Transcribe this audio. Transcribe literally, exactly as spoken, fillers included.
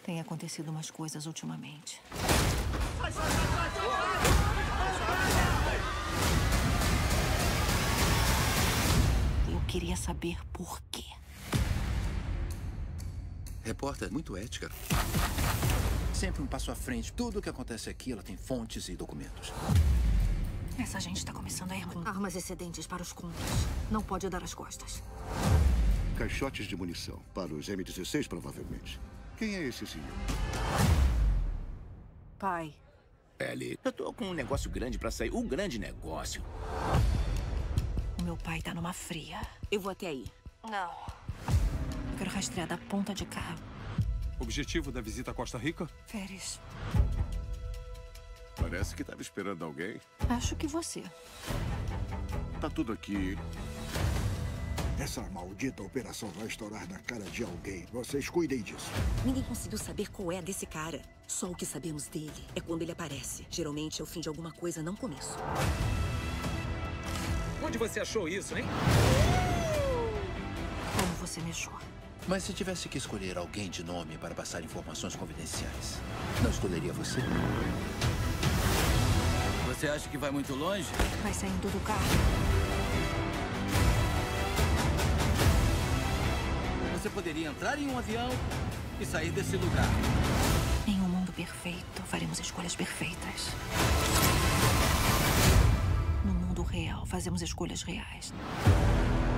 Tem acontecido umas coisas ultimamente. Sai, sai, sai, sai, sai! Eu queria saber por quê. Repórter muito ética. Sempre um passo à frente. Tudo o que acontece aqui, ela tem fontes e documentos. Essa gente está começando a ir com armas excedentes para os contras. Não pode dar as costas. Caixotes de munição. Para os M dezesseis, provavelmente. Quem é esse senhor? Pai. Ellie, eu tô com um negócio grande pra sair. O grande negócio. O meu pai tá numa fria. Eu vou até aí. Não. Eu quero rastrear da ponta de cá. Objetivo da visita à Costa Rica? Férias. Parece que estava esperando alguém. Acho que você. Tá tudo aqui. Essa maldita operação vai estourar na cara de alguém. Vocês cuidem disso. Ninguém conseguiu saber qual é a desse cara. Só o que sabemos dele é quando ele aparece. Geralmente é o fim de alguma coisa, não começo. Onde você achou isso, hein? Como você me achou? Mas se tivesse que escolher alguém de nome para passar informações confidenciais, não escolheria você? Você acha que vai muito longe? Vai saindo do carro. Você poderia entrar em um avião e sair desse lugar. Em um mundo perfeito, faremos escolhas perfeitas. No mundo real, fazemos escolhas reais.